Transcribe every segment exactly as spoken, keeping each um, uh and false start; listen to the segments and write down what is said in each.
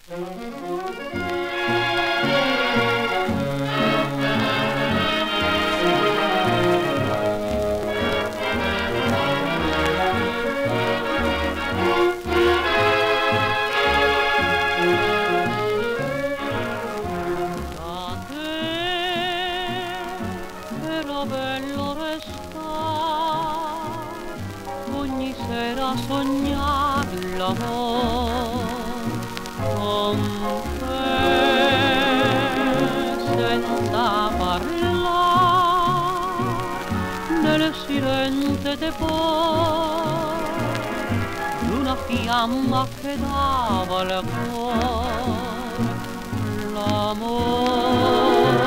Bello resta ogni sera sognar l'amor con te senza parlare nel silente tepore d'una fiamma che dava al cuore l'amore.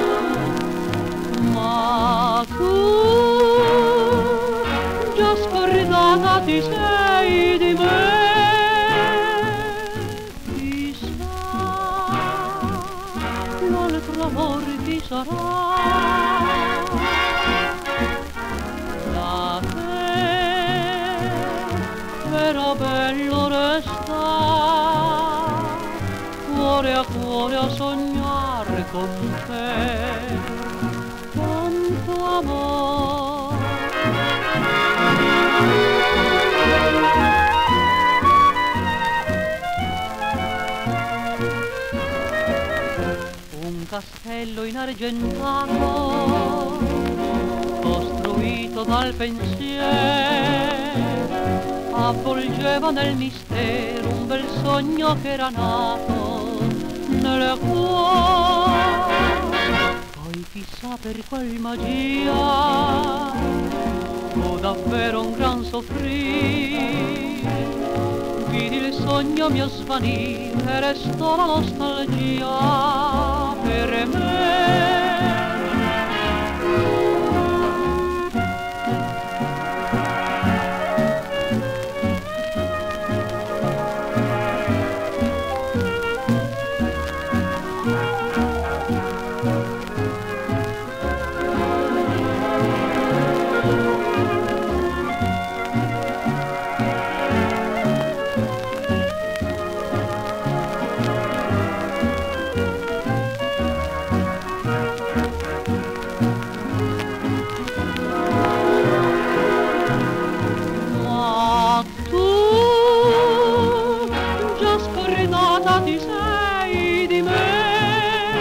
Ma tu già scordata ti sei di me, chissà l'altro amore chi sarà. Da te era bello restare, cuore a cuore a sognare con te. Amor. Un castello inargentato costruito dal pensiero avvolgeva nel mistero un bel sogno che era nato nel cuore. Chissà per qual magia fu davvero un gran soffrire, vidi il sogno mio svanire e restò la nostalgia per me. Ti sei di me,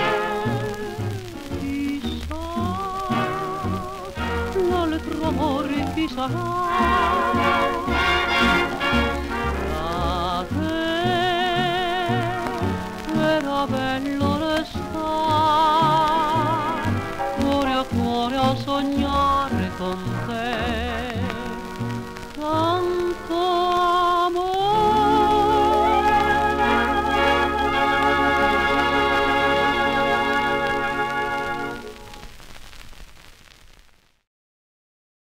chissà l'altro amore chi sarà. Da te era bello restare, cuore a cuore a sognare con te.